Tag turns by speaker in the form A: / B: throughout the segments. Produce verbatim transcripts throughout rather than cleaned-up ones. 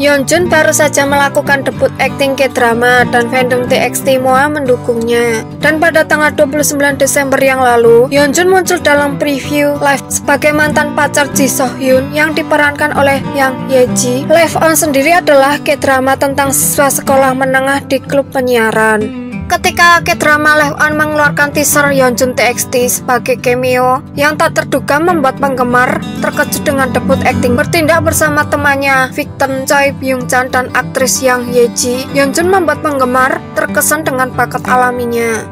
A: Yeonjun baru saja melakukan debut akting K-drama dan fandom T X T M O A mendukungnya. Dan pada tanggal dua puluh sembilan Desember yang lalu, Yeonjun muncul dalam preview live sebagai mantan pacar Ji So Hyun yang diperankan oleh Yang Ye Ji. Live On sendiri adalah K-drama tentang siswa sekolah menengah di klub penyiaran. Ketika K-drama Live On mengeluarkan teaser Yeonjun T X T sebagai cameo yang tak terduga membuat penggemar terkejut dengan debut akting bertindak bersama temannya Victon, Choi Byung Chan dan aktris Yang Ye Ji. Yeonjun membuat penggemar terkesan dengan bakat alaminya.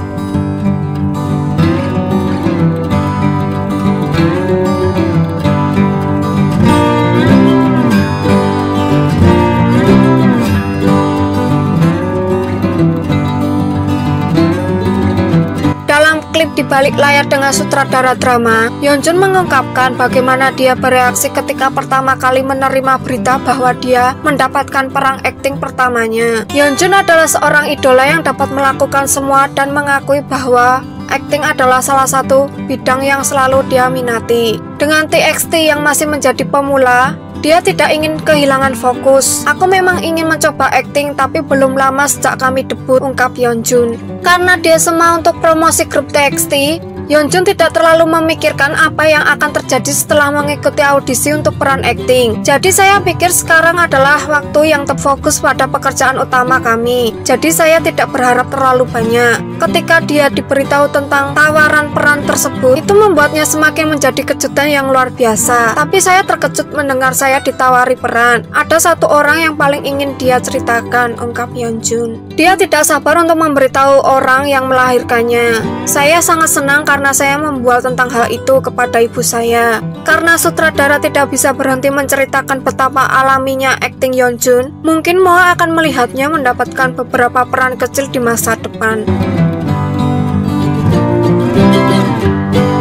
A: Klip di balik layar dengan sutradara drama, Yeonjun mengungkapkan bagaimana dia bereaksi ketika pertama kali menerima berita bahwa dia mendapatkan peran akting pertamanya. Yeonjun adalah seorang idola yang dapat melakukan semua dan mengakui bahwa akting adalah salah satu bidang yang selalu dia minati. Dengan T X T yang masih menjadi pemula, dia tidak ingin kehilangan fokus. Aku memang ingin mencoba akting tapi belum lama sejak kami debut, ungkap Yeonjun. Karena dia semua untuk promosi grup T X T, Yeonjun tidak terlalu memikirkan apa yang akan terjadi setelah mengikuti audisi untuk peran akting. Jadi saya pikir sekarang adalah waktu yang terfokus pada pekerjaan utama kami. Jadi saya tidak berharap terlalu banyak. Ketika dia diberitahu tentang tawaran peran tersebut, itu membuatnya semakin menjadi kejutan yang luar biasa. Tapi saya terkejut mendengar saya ditawari peran. Ada satu orang yang paling ingin dia ceritakan, ungkap Yeonjun. Dia tidak sabar untuk memberitahu orang yang melahirkannya. Saya sangat senang karena saya membual tentang hal itu kepada ibu saya. Karena sutradara tidak bisa berhenti menceritakan betapa alaminya akting Yeonjun, mungkin Moa akan melihatnya mendapatkan beberapa peran kecil di masa depan.